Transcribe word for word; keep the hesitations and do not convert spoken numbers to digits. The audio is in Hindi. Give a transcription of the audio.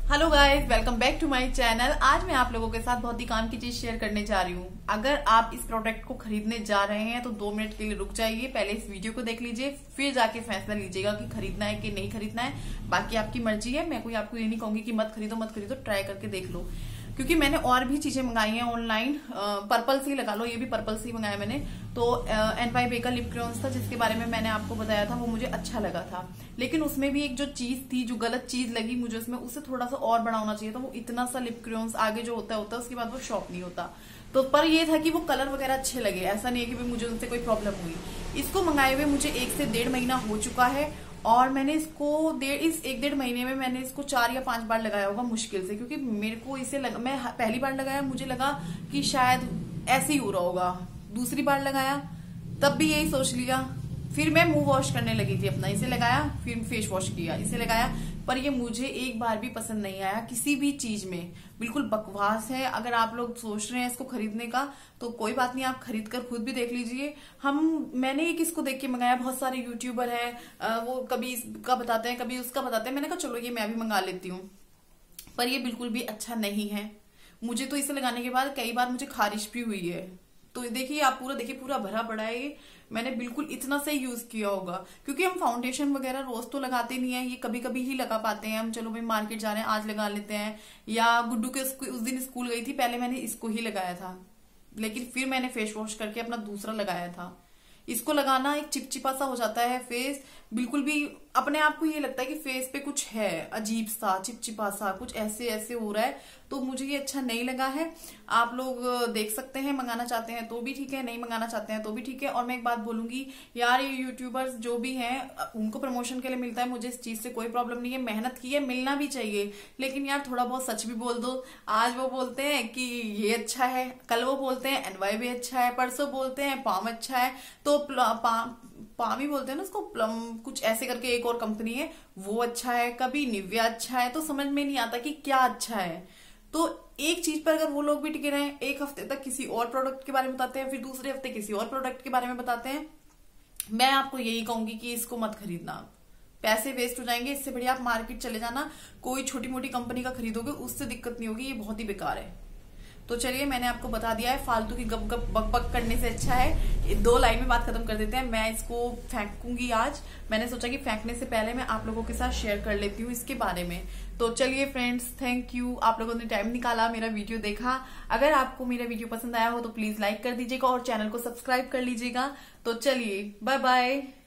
Hello guys, welcome back to my channel. आज मैं आप लोगों के साथ बहुत ही काम की चीज शेयर करने जा रही हूँ। अगर आप इस प्रोडक्ट को खरीदने जा रहे हैं तो दो मिनट के लिए रुक जाइए, पहले इस वीडियो को देख लीजिए, फिर जाके फैसला लीजिएगा कि खरीदना है कि नहीं खरीदना है। बाकी आपकी मर्जी है, मैं कोई आपको ये नहीं कहूंगी कि मत खरीदो मत खरीदो, ट्राई करके देख लो। क्योंकि मैंने और भी चीजें मंगाई हैं ऑनलाइन, पर्पल से ही लगा लो, ये भी पर्पल से ही मंगाया मैंने। तो एन वाई बे का लिप क्रेयॉन्स था जिसके बारे में मैंने आपको बताया था, वो मुझे अच्छा लगा था। लेकिन उसमें भी एक जो चीज थी, जो गलत चीज लगी मुझे उसमें, उससे थोड़ा सा और बड़ा होना चाहिए था। वो इतना सा लिप क्रेयॉन्स आगे जो होता है होता है उसके बाद वो शॉप नहीं होता। तो पर ये था कि वो कलर वगैरह अच्छे लगे, ऐसा नहीं है कि मुझे उनसे कोई प्रॉब्लम हुई। इसको मंगाए हुए मुझे एक से डेढ़ महीना हो चुका है और मैंने इसको डेढ़ इस एक डेढ़ महीने में मैंने इसको चार या पांच बार लगाया होगा मुश्किल से। क्योंकि मेरे को इसे लगा, मैं पहली बार लगाया मुझे लगा कि शायद ऐसे ही हो रहा होगा, दूसरी बार लगाया तब भी यही सोच लिया। फिर मैं मुंह वॉश करने लगी थी अपना, इसे लगाया, फिर फेस वॉश किया, इसे लगाया, पर ये मुझे एक बार भी पसंद नहीं आया किसी भी चीज में। बिल्कुल बकवास है। अगर आप लोग सोच रहे हैं इसको खरीदने का तो कोई बात नहीं, आप खरीद कर खुद भी देख लीजिए। हम मैंने एक इसको देख के मंगाया, बहुत सारे यूट्यूबर है वो कभी इसका बताते हैं कभी उसका बताते हैं, मैंने कहा चलो ये मैं भी मंगा लेती हूँ। पर ये बिल्कुल भी अच्छा नहीं है। मुझे तो इसे लगाने के बाद कई बार मुझे खारिश भी हुई है। तो देखिए, आप पूरा देखिए, पूरा भरा पड़ा है ये। मैंने बिल्कुल इतना से यूज किया होगा, क्योंकि हम फाउंडेशन वगैरह रोज तो लगाते नहीं है, ये कभी कभी ही लगा पाते हैं हम। चलो भाई मार्केट जा रहे हैं आज लगा लेते हैं, या गुड्डू के उस दिन स्कूल गई थी, पहले मैंने इसको ही लगाया था, लेकिन फिर मैंने फेस वॉश करके अपना दूसरा लगाया था। इसको लगाना एक चिपचिपा सा हो जाता है फेस, बिल्कुल भी अपने आप को ये लगता है कि फेस पे कुछ है, अजीब सा चिपचिपा सा कुछ ऐसे ऐसे हो रहा है। तो मुझे ये अच्छा नहीं लगा है। आप लोग देख सकते हैं, मंगाना चाहते हैं तो भी ठीक है, नहीं मंगाना चाहते हैं तो भी ठीक है। और मैं एक बात बोलूंगी यार, ये यूट्यूबर्स जो भी हैं उनको प्रमोशन के लिए मिलता है, मुझे इस चीज से कोई प्रॉब्लम नहीं है, मेहनत की है, मिलना भी चाहिए। लेकिन यार थोड़ा बहुत सच भी बोल दो। आज वो बोलते हैं कि ये अच्छा है, कल वो बोलते हैं एन वाई बे अच्छा है, परसों बोलते हैं पाम अच्छा है, तो पाम पाम ही बोलते हैं ना उसको, प्लम कुछ ऐसे करके एक और कंपनी है वो अच्छा है, कभी निव्या अच्छा है। तो समझ में नहीं आता कि क्या अच्छा है। तो एक चीज पर अगर वो लोग भी टिके रहे, एक हफ्ते तक किसी और प्रोडक्ट के बारे में बताते हैं, फिर दूसरे हफ्ते किसी और प्रोडक्ट के बारे में बताते हैं, मैं आपको यही कहूंगी कि इसको मत खरीदना, पैसे वेस्ट हो जाएंगे। इससे बढ़िया आप मार्केट चले जाना, कोई छोटी मोटी कंपनी का खरीदोगे उससे दिक्कत नहीं होगी, ये बहुत ही बेकार है। तो चलिए, मैंने आपको बता दिया है, फालतू की गप गप बक बक करने से अच्छा है दो लाइन में बात खत्म कर देते हैं। मैं इसको फेंकूंगी आज, मैंने सोचा कि फेंकने से पहले मैं आप लोगों के साथ शेयर कर लेती हूँ इसके बारे में। तो चलिए फ्रेंड्स, थैंक यू, आप लोगों ने टाइम निकाला, मेरा वीडियो देखा। अगर आपको मेरा वीडियो पसंद आया हो तो प्लीज लाइक कर दीजिएगा और चैनल को सब्सक्राइब कर लीजिएगा। तो चलिए, बाय बाय।